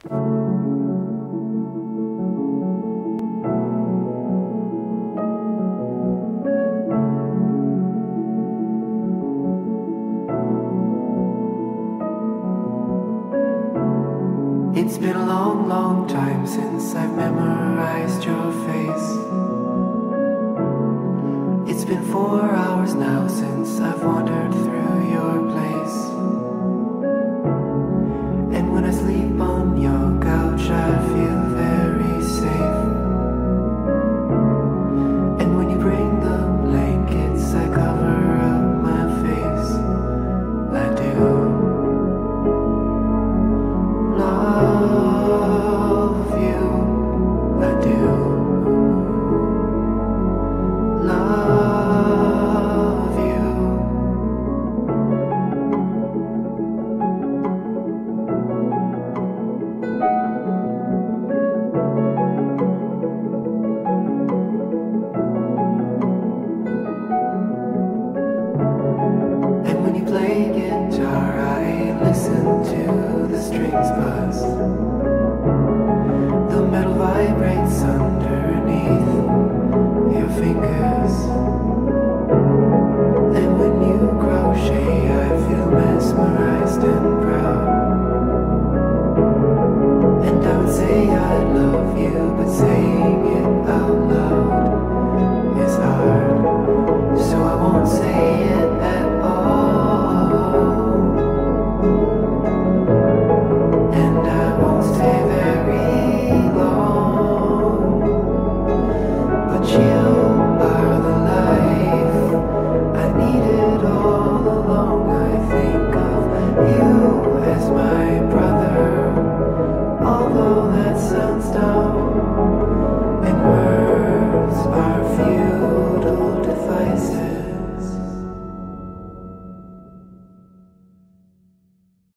It's been a long, long time since I've memorized your face. It's been 4 hours now since I've wandered through your place. And when I sleep on your couch I feel very safe. And when you bring the blankets I cover up my face. I do love you, I do love you. And when you play guitar I listen to the strings buzz. The metal vibrates underneath your fingers. And when you crochet I feel mesmerized and proud. And I would say I love you, but saying it out loud is hard. So I won't say it at all. And I won't stay very long. But you are the life I needed all along. I think of you as my brother, although that sounds dumb.